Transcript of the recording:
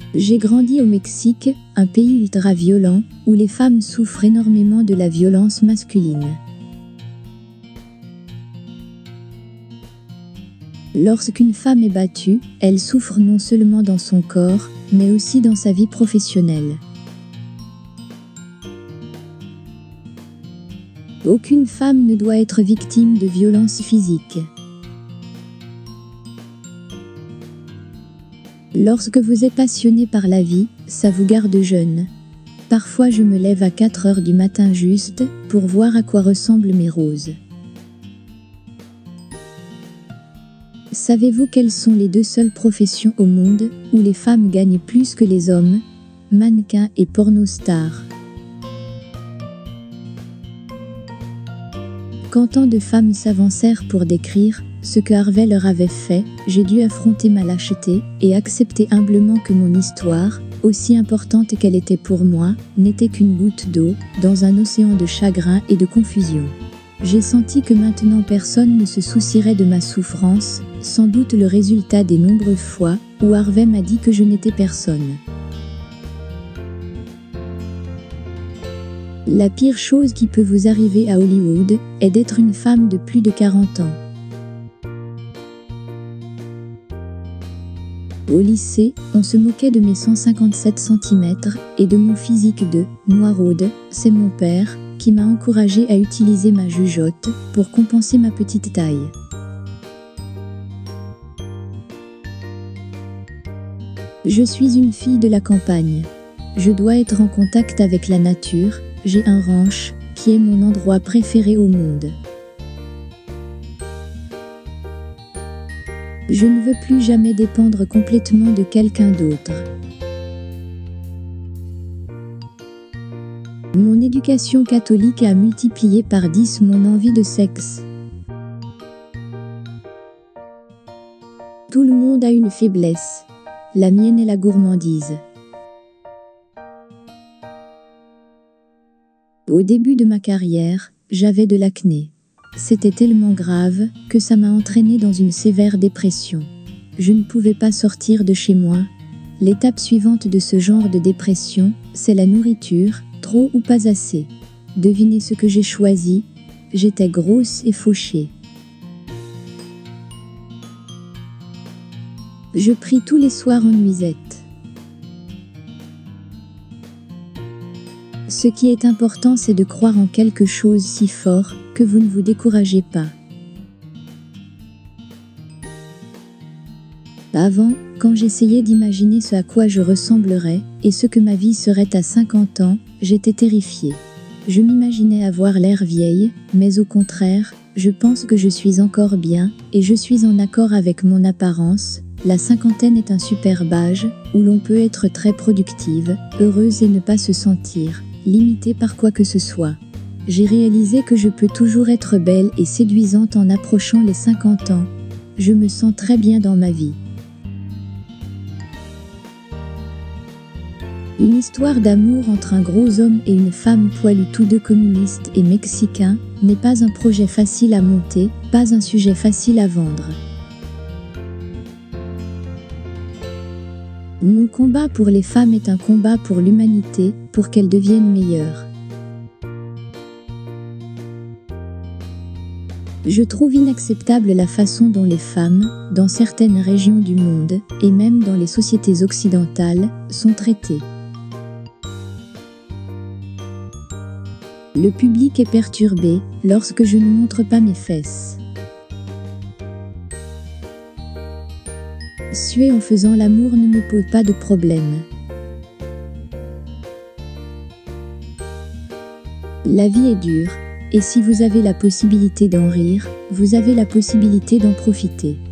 J'ai grandi au Mexique, un pays ultra-violent, où les femmes souffrent énormément de la violence masculine. Lorsqu'une femme est battue, elle souffre non seulement dans son corps, mais aussi dans sa vie professionnelle. Aucune femme ne doit être victime de violences physiques. Lorsque vous êtes passionné par la vie, ça vous garde jeune. Parfois je me lève à 4 heures du matin juste, pour voir à quoi ressemblent mes roses. Savez-vous quelles sont les 2 seules professions au monde où les femmes gagnent plus que les hommes? Mannequin et pornostar. Quand tant de femmes s'avancèrent pour décrire ce que Harvey leur avait fait, j'ai dû affronter ma lâcheté et accepter humblement que mon histoire, aussi importante qu'elle était pour moi, n'était qu'une goutte d'eau dans un océan de chagrin et de confusion. J'ai senti que maintenant personne ne se soucierait de ma souffrance, sans doute le résultat des nombreuses fois où Harvey m'a dit que je n'étais personne. La pire chose qui peut vous arriver à Hollywood est d'être une femme de plus de 40 ans. Au lycée, on se moquait de mes 157 cm et de mon physique de noiraude. C'est mon père qui m'a encouragé à utiliser ma jugeote pour compenser ma petite taille. Je suis une fille de la campagne. Je dois être en contact avec la nature. J'ai un ranch qui est mon endroit préféré au monde. Je ne veux plus jamais dépendre complètement de quelqu'un d'autre. Mon éducation catholique a multiplié par 10 mon envie de sexe. Tout le monde a une faiblesse. La mienne est la gourmandise. Au début de ma carrière, j'avais de l'acné. C'était tellement grave que ça m'a entraîné dans une sévère dépression. Je ne pouvais pas sortir de chez moi. L'étape suivante de ce genre de dépression, c'est la nourriture, trop ou pas assez. Devinez ce que j'ai choisi? J'étais grosse et fauchée. Je prie tous les soirs en nuisette. Ce qui est important, c'est de croire en quelque chose si fort que vous ne vous découragez pas. Avant, quand j'essayais d'imaginer ce à quoi je ressemblerais et ce que ma vie serait à 50 ans, j'étais terrifiée. Je m'imaginais avoir l'air vieille, mais au contraire, je pense que je suis encore bien et je suis en accord avec mon apparence. La cinquantaine est un superbe âge où l'on peut être très productive, heureuse et ne pas se sentir limitée par quoi que ce soit. J'ai réalisé que je peux toujours être belle et séduisante en approchant les 50 ans. Je me sens très bien dans ma vie. Une histoire d'amour entre un gros homme et une femme poilue, tous deux communistes et mexicains, n'est pas un projet facile à monter, pas un sujet facile à vendre. Mon combat pour les femmes est un combat pour l'humanité, pour qu'elles deviennent meilleures. Je trouve inacceptable la façon dont les femmes, dans certaines régions du monde, et même dans les sociétés occidentales, sont traitées. Le public est perturbé lorsque je ne montre pas mes fesses. Suer en faisant l'amour ne me pose pas de problème. La vie est dure, et si vous avez la possibilité d'en rire, vous avez la possibilité d'en profiter.